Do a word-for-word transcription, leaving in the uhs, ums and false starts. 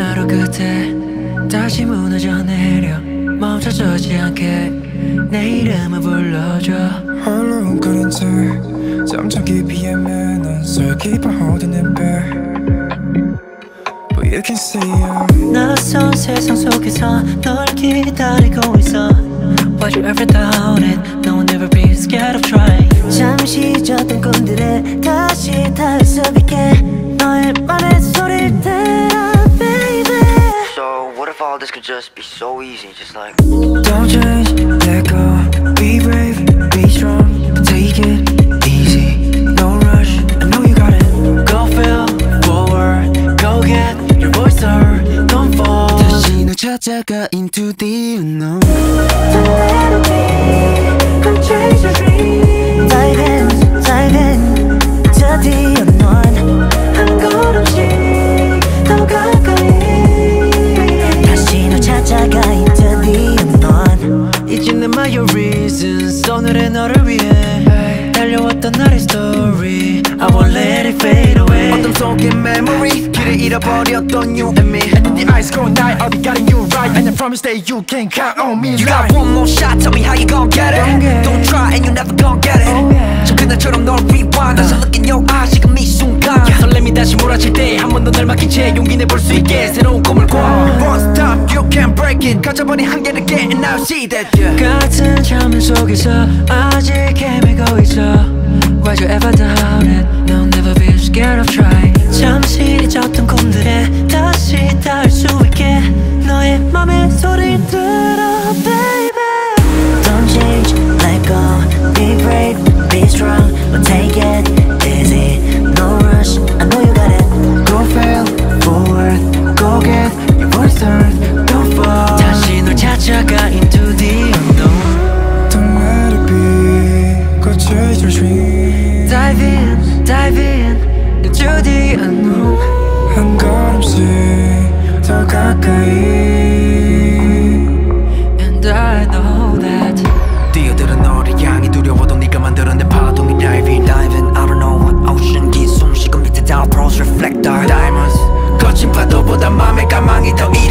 하루 끝에 다시 무너져 내려 멈춰서지 않게 내 이름을 불러줘. 홀로 웅크린 채 점점 깊이 헤매는 슬기파 어두운 배 But you can see you. 낯선 세상 속에서 널 기다리고 있어. Why'd you ever doubt it? No one ever be scared of trying. 잠시 잊었던 꿈들에 다시 닿을 수 있게 너의 맘의 소리를 들어 baby. So what if all this could just be so easy, just like Don't change, let go. Be brave, be strong. Take it easy, no rush. I know you got it. Go feel forward, go get your voice heard. Don't fall. 다시 널 찾아가 into the unknown. Don't let it be, come chase your dream. Dive in, dive in to the unknown. 한 걸음씩 더 가까이 다시 널 찾아가 into the unknown. 이젠 내 my reasons 오늘의 너를 위해 달려왔던 나의 story. I won't let it fade away. 어둠 속의 memory 길을 잃어버렸던 you and me. And in the eyes growing night I'll be guiding you right. And I promise that you can count on me. You got one more shot, tell me how you gon' get it. Don't try and you never gon' get it. 저 그날처럼 널 rewind. 다시 look in your eyes 지금 이 순간. 설렘이 다시 몰아칠 때 한 번 더 날 맡긴 채 용기 내볼 수 있게 새로운 꿈을 꿔. One stop, you can't break it. 가져버린 한계를 깨 and now see that yeah. 같은 잠을 속에서 아직 헤매고 있어. Why'd you ever doubt it? No, never be scared of trying. 잠시 잊었던 꿈들에 다시 닿을 수 있게 너의 맘의 소리를 들어 baby. Don't change, let go. Be brave, be strong. But take it easy, no rush. I know you got it. Go fail forward, go get your voice heard. Don't fall. 다시 널 찾아가 into the unknown. Don't let it be, go chase your dream. Dive in, dive in into the unknown. 한 걸음씩 더 가까이. And I know that 뛰어들은 너를 향해 두려워도 네가 만들어낸 파동이 diving diving I don't know what ocean 긴 숨쉬고 밑에 down pros reflector diamonds 거친 파도보다 맘의 가망이 더